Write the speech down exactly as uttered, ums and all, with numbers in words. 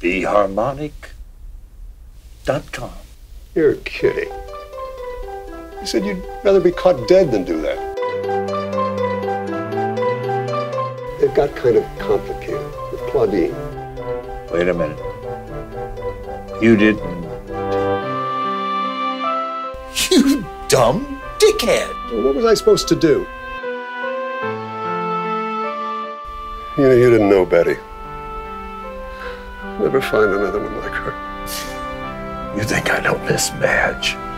be harmonic dot com. You're kidding. You said you'd rather be caught dead than do that. It got kind of complicated with Claudine. Wait a minute. You didn't... You dumb dickhead! Well, what was I supposed to do? You know, you didn't know Betty. Never find another one like her. You think I don't miss Madge?